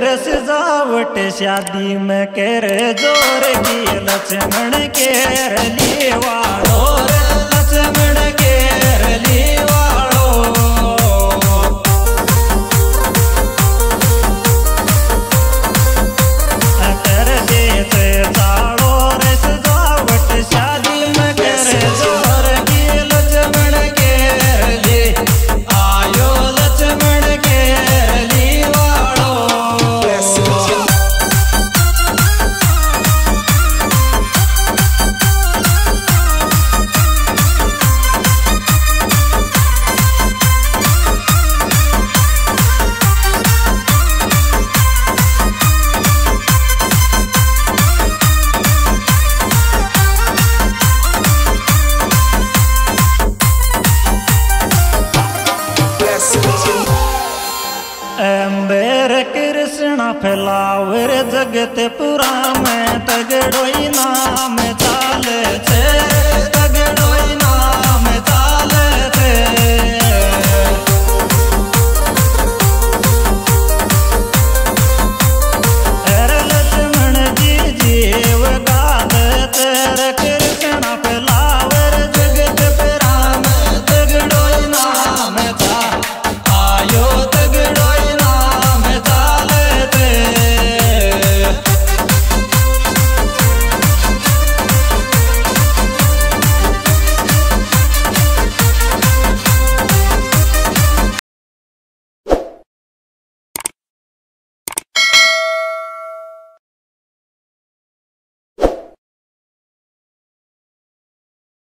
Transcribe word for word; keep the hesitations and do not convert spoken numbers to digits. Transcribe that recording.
कर सजावट शादी में कर जोर की लक्ष्मण के रली वालो लक्ष्मण के रली वालो कर दे से साड़ो रे सजावट शादी में कर जोर की लक्ष्मण के रली आयो लक्ष्मण के रली अंबर कृष्ण फैलावर जगत पुरा में तगड़ोई नाम चाल छे।